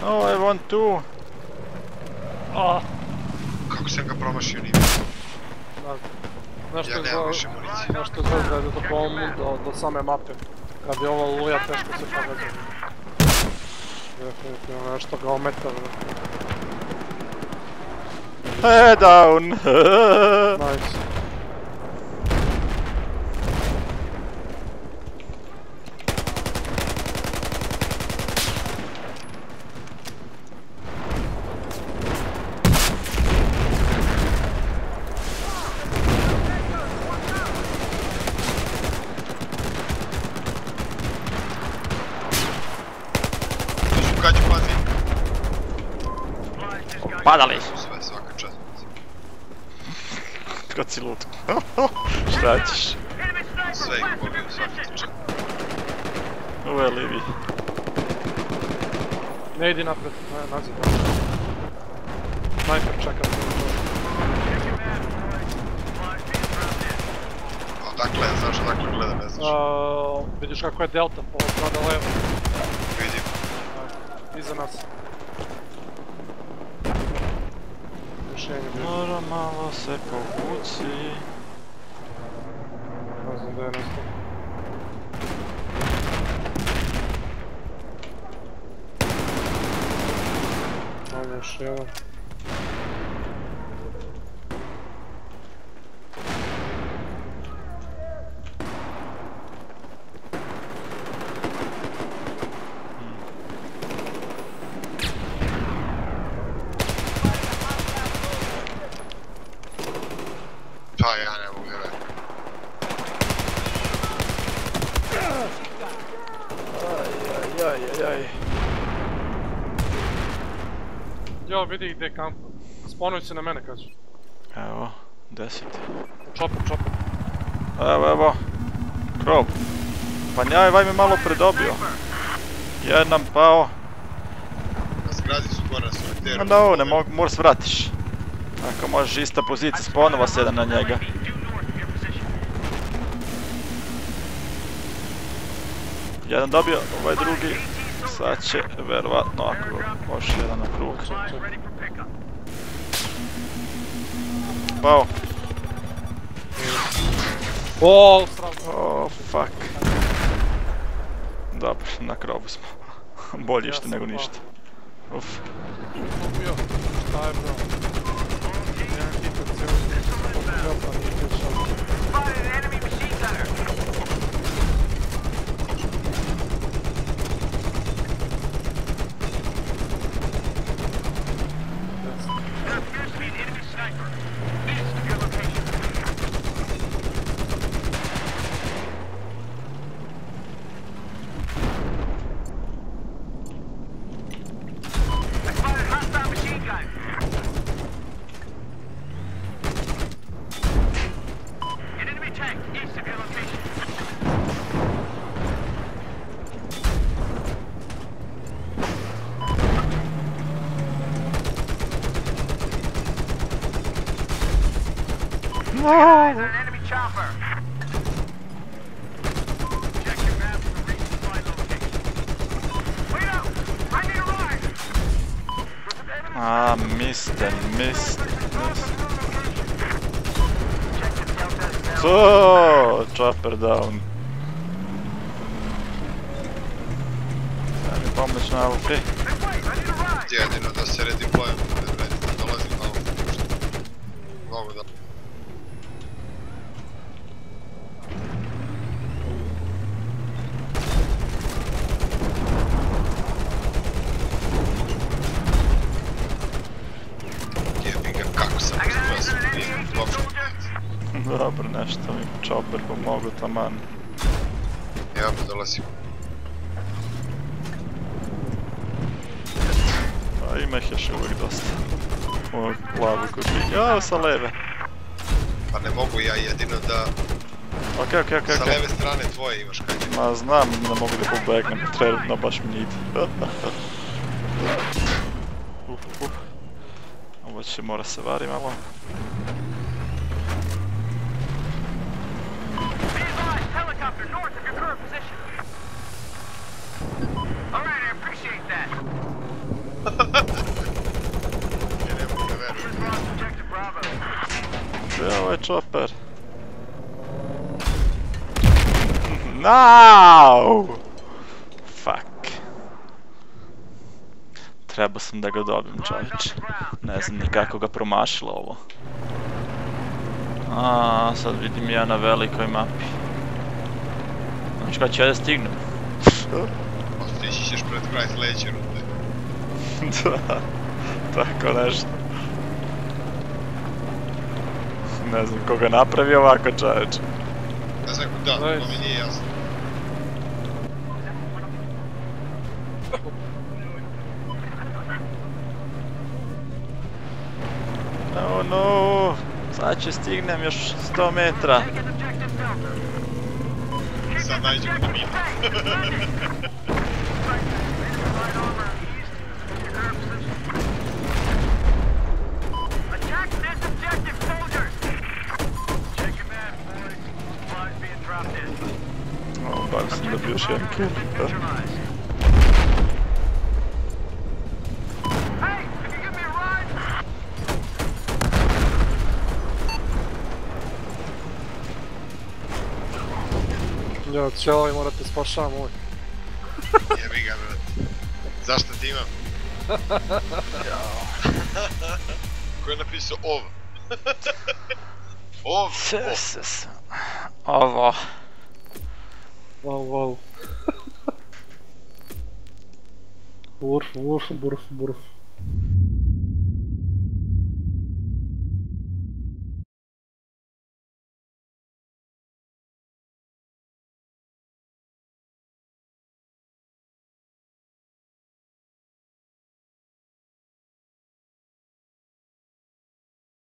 No, I want to. Kako sam ga promašio nije? Nešto Ja nemam više municije. Nešto izgleda da je do tomu, do same mape. Kad je ova luja teško se pogađa. Definitivno nešto ga ometa. Down! Nice. Padali! Sve, svaka čast. Kad si lud. Šta ćeš? Sve ih pobio, svaka čast. Ovo je Livi. Ne idi napred, nazad. Sniper čeka. Odakle, znaš odakle gleda, ne znaš. Vidiš kako je delta, prada levo. Vidim. Iza nas. Mora malo se povuci. Ne znam da je nestao. Ovo još jedan. Pa ja ne mogu vjerati. Ajajajajaj. Jo, vidi gdje je kampa. Sponuj se na mene kad ću. Evo, 10. Čopper. Evo. Krov. Pa njaj, vaj mi malo predobio. Jedan pao. Na zgradi su gore na soliteru. Ma da ovo ne moraš vratiš. Ako možeš ista pozicija, sponova se jedan na njega. Jedan dobio, ovaj drugi. Sad će verovatno ako može jedan na krug. Pao. Oooo, sravno. Oh, fuck. Dobro, na krovu smo. Bolje ište nego ništa. Uf. Ubio. Šta je bro? Jedan hitak cijelo smisla. Ubio pa nije pričao. There's an enemy chopper. Check your map for the resupply location. Wait up! I need a ride! Missed. Check the delta. So, chopper down. Daj mi pomoć na AWP. Hey, wait! I need a ride! Jedino da se redim bojem, dolazim na ovo. Mogu da... Dobro, nešto mi chopper pomogu taman. Ja pa dolazim. A ima ih još uvijek dosta. Ovog plavu koji... Jao, sa leve. Pa ne mogu ja jedino da... Okej. Sa leve strane tvoje imaš kad je. Ma znam, ne mogu da pobegnem, trenutno baš mi ide. Ovo će mora se vari malo. Helicopter north of your current position. Alright, I appreciate that. ovaj chopper. No! Fuck. Trebao sam da ga dobijem, čovječe. Ne znam ni kako ga promašilo ovo. Sad vidim ja na velikoj mapi. Znači kada ću ja da stignem? Pa stići ćeš pred kraj sljedeće runde. Da, tako nešto. Ne znam koga napravi ovako, čovječe. Ne znam da, to mi nije jasno. No, sad ću stignem još 100 metra. Sad najđemo na minu. Bar sam dobio još jedan kill. Ja, čelovi morate spašavam ovdje. Jebi ga, brate. Zašto ti imam? Ko je napisao ov? Ov? Ovo. Wow. Burf.